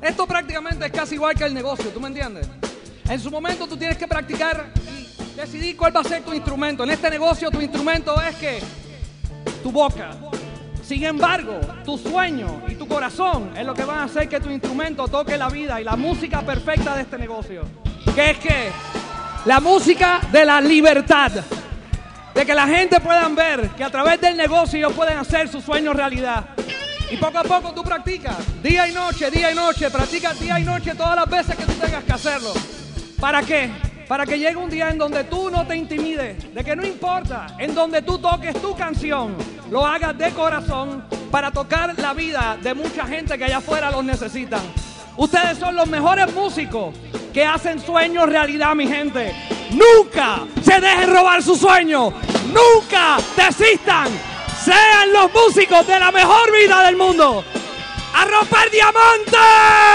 Esto prácticamente es casi igual que el negocio, ¿tú me entiendes? En su momento tú tienes que practicar y decidir cuál va a ser tu instrumento. En este negocio tu instrumento es que tu boca. Sin embargo, tu sueño y tu corazón es lo que van a hacer que tu instrumento toque la vida y la música perfecta de este negocio. Que es que la música de la libertad. De que la gente puedan ver que a través del negocio ellos pueden hacer sus sueños realidad. Y poco a poco tú practicas, día y noche, practicas día y noche todas las veces que tú tengas que hacerlo. ¿Para qué? Para que llegue un día en donde tú no te intimides, de que no importa, en donde tú toques tu canción, lo hagas de corazón para tocar la vida de mucha gente que allá afuera los necesitan. Ustedes son los mejores músicos que hacen sueños realidad, mi gente. Nunca se dejen robar sus sueños, nunca desistan. Sean los músicos de la mejor vida del mundo. ¡A romper diamantes!